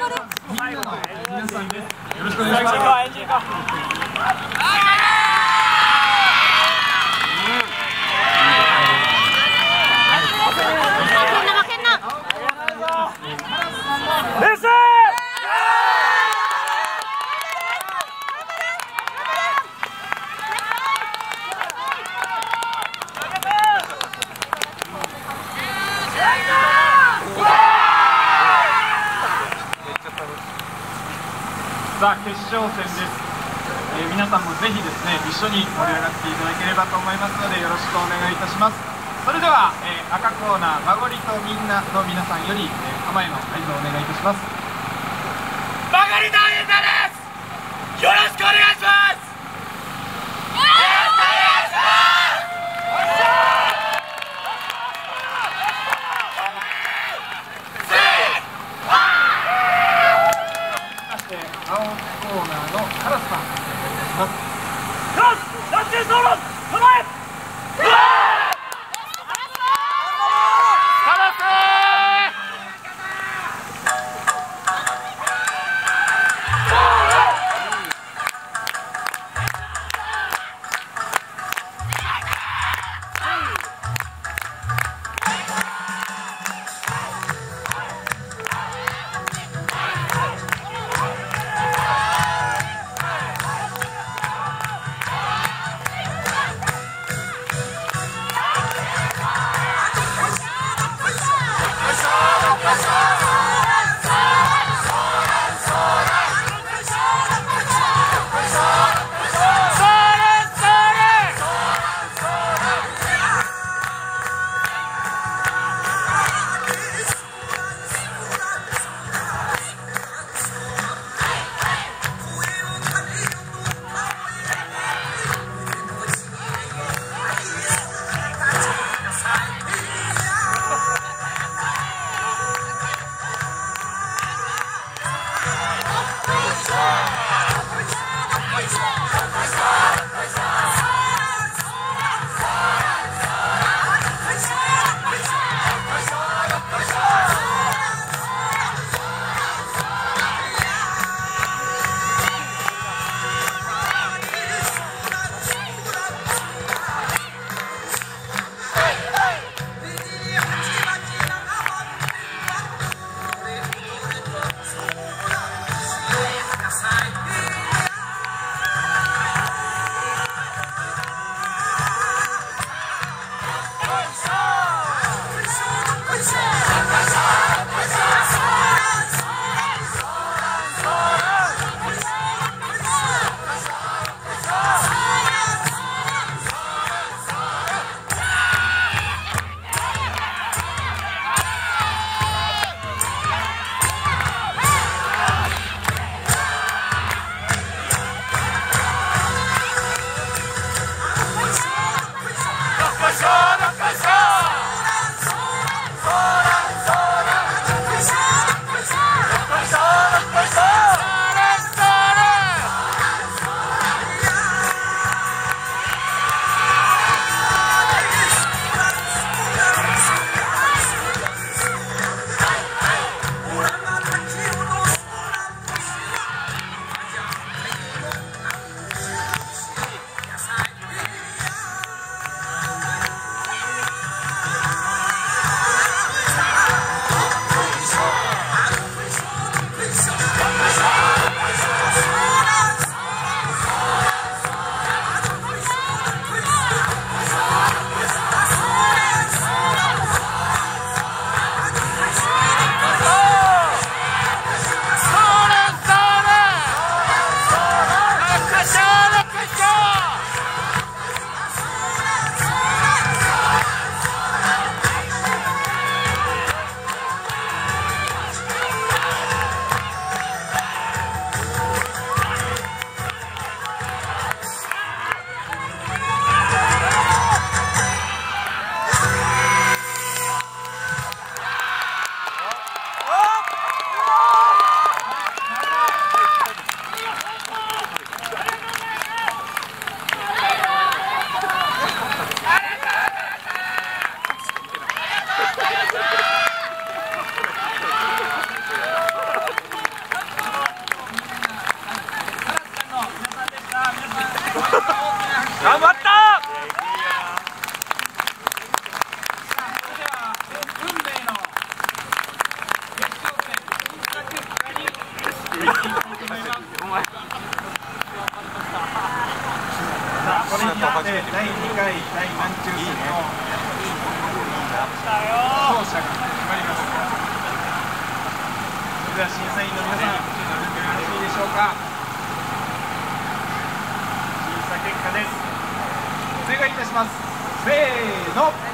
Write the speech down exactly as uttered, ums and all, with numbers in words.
みんなの皆さんです。よろしくお願いします。さあ決勝戦です。えー、皆さんもぜひですね一緒に盛り上がっていただければと思いますのでよろしくお願いいたします。それでは、えー、赤コーナーまごりとみんなの皆さんより、えー、構えの合図をお願いいたします。 まごりとみんなです。よろしくお願いします。 青コーナーのカラスさん、お願いします。 よし、ラッチェソロ、構え。カラス。 えー、だいにかい大満中戦の勝者が決まります。それでは審査員の皆さん、よろしいでしょうか。審査結果です。お願いいたします。せーの。